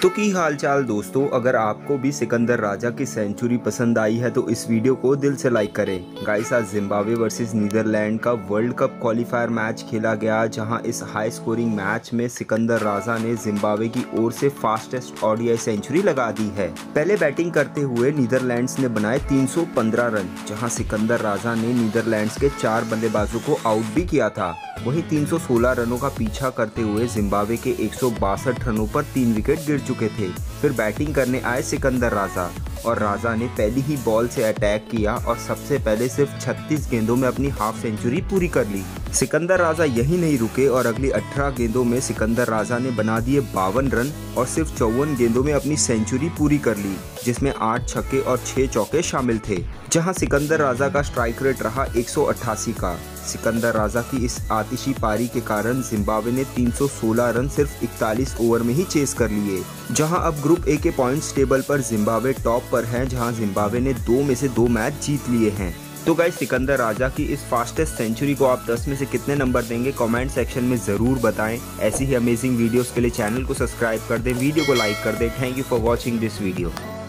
तो की हाल चाल दोस्तों, अगर आपको भी सिकंदर राजा की सेंचुरी पसंद आई है तो इस वीडियो को दिल से लाइक करें। गाइस, आज जिम्बाब्वे वर्सेस नीदरलैंड का वर्ल्ड कप क्वालिफायर मैच खेला गया, जहां इस हाई स्कोरिंग मैच में सिकंदर राजा ने जिम्बाब्वे की ओर से फास्टेस्ट ओडीआई सेंचुरी लगा दी है। पहले बैटिंग करते हुए नीदरलैंड्स ने बनाए 315 रन, जहां सिकंदर राजा ने नीदरलैंड्स के 4 बल्लेबाजों को आउट भी किया था। वहीं 316 रनों का पीछा करते हुए जिम्बाब्वे के 162 रनों पर 3 विकेट गिर चुके थे। फिर बैटिंग करने आए सिकंदर राजा और राजा ने पहली ही बॉल से अटैक किया और सबसे पहले सिर्फ 36 गेंदों में अपनी हाफ सेंचुरी पूरी कर ली। सिकंदर राजा यही नहीं रुके और अगली 18 गेंदों में सिकंदर राजा ने बना दिए 52 रन और सिर्फ 54 गेंदों में अपनी सेंचुरी पूरी कर ली, जिसमें 8 छक्के और 6 चौके शामिल थे। जहां सिकंदर राजा का स्ट्राइक रेट रहा 188 का। सिकंदर राजा की इस आतिशी पारी के कारण जिम्बाब्वे ने 316 रन सिर्फ 41 ओवर में ही चेस कर लिए। जहां अब ग्रुप ए के पॉइंट्स टेबल पर जिम्बाब्वे टॉप पर है, जहां जिम्बाब्वे ने 2 में से 2 मैच जीत लिए हैं। तो गाइस, सिकंदर राजा की इस फास्टेस्ट सेंचुरी को आप 10 में से कितने नंबर देंगे, कमेंट सेक्शन में ज़रूर बताएं। ऐसी ही अमेजिंग वीडियोस के लिए चैनल को सब्सक्राइब कर दें, वीडियो को लाइक कर दें। Thank you for watching this video.